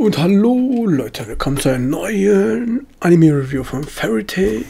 Und hallo Leute, willkommen zu einem neuen Anime-Review von Fairy Tail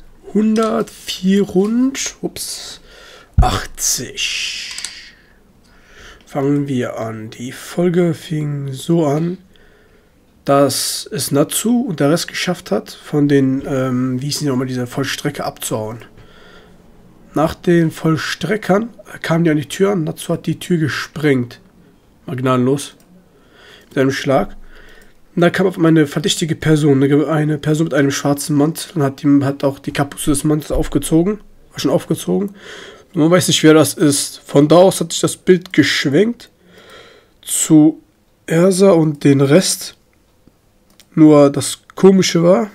184. Fangen wir an. Die Folge fing so an, dass es Natsu und der Rest geschafft hat, von den, wie hießen die nochmal, diese Vollstrecker abzuhauen. Nach den Vollstreckern kamen die an die Tür und Natsu hat die Tür gesprengt. Mal gnadenlos. Mit einem Schlag. Und da kam auf einmal eine verdächtige Person, eine Person mit einem schwarzen Mantel, und hat auch die Kapuze des Mantels aufgezogen, war schon aufgezogen. Und man weiß nicht, wer das ist. Von da aus hat sich das Bild geschwenkt zu Ersa und den Rest. Nur das Komische war,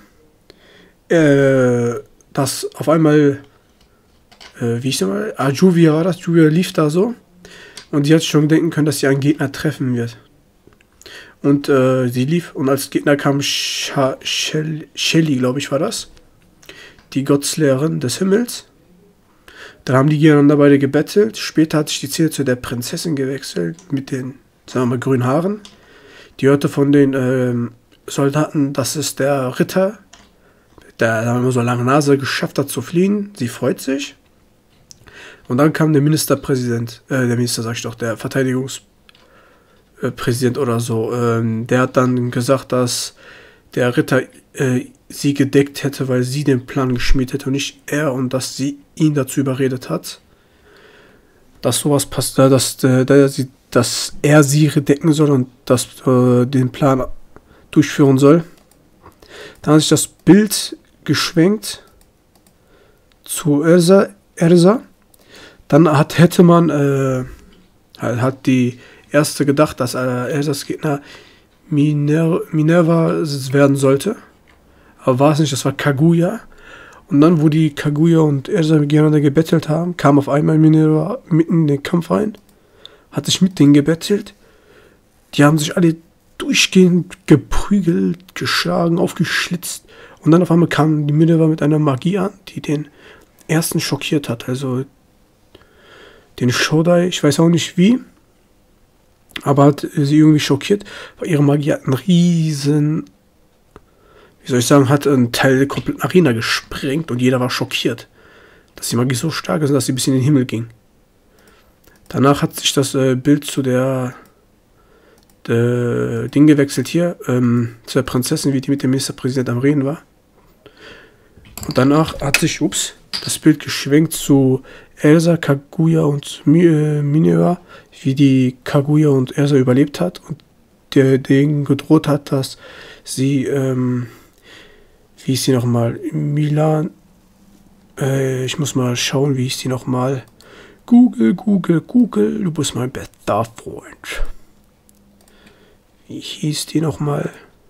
dass auf einmal, wie hieß der mal? Juvia war das, Juvia lief da so. Und die hat schon denken können, dass sie einen Gegner treffen wird. Und sie lief und als Gegner kam Shelly, glaube ich, war das. Die Gottslehrerin des Himmels. Dann haben die gegeneinander beide gebettelt. Später hat sich die Szene zu der Prinzessin gewechselt mit den, sagen wir mal, grünen Haaren. Die hörte von den Soldaten, dass es der Ritter, der immer so lange Nase geschafft hat zu fliehen. Sie freut sich. Und dann kam der Ministerpräsident, der Verteidigungspräsident oder so, der hat dann gesagt, dass der Ritter sie gedeckt hätte, weil sie den Plan geschmiedet hätte und nicht er, und dass sie ihn dazu überredet hat, dass sowas passiert, dass er sie decken soll und den Plan durchführen soll. Dann hat sich das Bild geschwenkt zu Ersa. Dann hätte man hat die Erste gedacht, dass Ersas Gegner Minerva werden sollte. Aber war es nicht, das war Kaguya. Und dann, wo die Kaguya und Ersa gegeneinander gebettelt haben, kam auf einmal Minerva mitten in den Kampf rein, hat sich mit denen gebettelt. Die haben sich alle durchgehend geprügelt, geschlagen, aufgeschlitzt. Und dann auf einmal kam die Minerva mit einer Magie an, die den Ersten schockiert hat. Also den Shodai, ich weiß auch nicht wie, aber hat sie irgendwie schockiert, weil ihre Magie hat einen riesen, wie soll ich sagen, hat einen Teil der kompletten Arena gesprengt und jeder war schockiert, dass die Magie so stark ist, dass sie bis in den Himmel ging. Danach hat sich das Bild zu der Ding gewechselt hier, zu der Prinzessin, wie die mit dem Ministerpräsidenten am Reden war. Und danach hat sich, das Bild geschwenkt zu Ersa, Kaguya und Minerva, wie die Kaguya und Ersa überlebt hat und der denen gedroht hat, dass sie, wie ist sie nochmal, Milan, ich muss mal schauen, wie ist sie nochmal, Google, du bist mein bester Freund. Wie hieß die nochmal?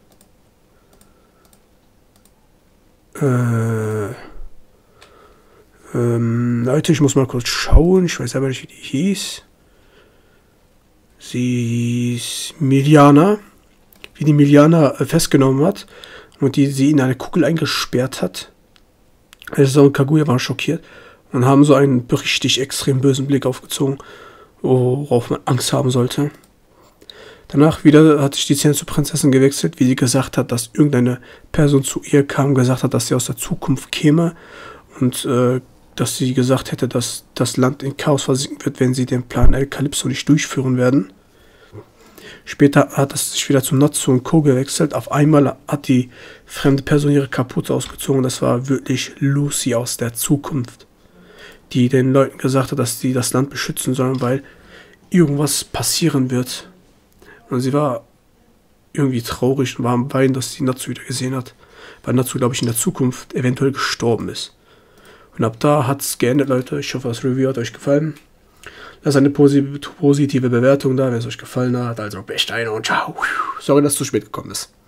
Leute, ich muss mal kurz schauen. Ich weiß aber nicht, wie die hieß. Sie ist Miliana. Wie die Miliana festgenommen hat und sie in eine Kugel eingesperrt hat. Also und Kaguya waren schockiert und haben so einen richtig extrem bösen Blick aufgezogen, worauf man Angst haben sollte. Danach wieder hat sich die Szene zur Prinzessin gewechselt, wie sie gesagt hat, dass irgendeine Person zu ihr kam und gesagt hat, dass sie aus der Zukunft käme und dass sie gesagt hätte, dass das Land in Chaos versinken wird, wenn sie den Plan El Calypso nicht durchführen werden. Später hat es sich wieder zu Natsu und Co. gewechselt. Auf einmal hat die fremde Person ihre Kapuze ausgezogen. Das war wirklich Lucy aus der Zukunft, die den Leuten gesagt hat, dass sie das Land beschützen sollen, weil irgendwas passieren wird. Und sie war irgendwie traurig und war am Weinen, dass sie Natsu wieder gesehen hat, weil Natsu, glaube ich, in der Zukunft eventuell gestorben ist. Und ab da hat es geendet, Leute. Ich hoffe, das Review hat euch gefallen. Lasst eine positive Bewertung da, wenn es euch gefallen hat. Also, bis dahin und ciao. Sorry, dass es zu spät gekommen ist.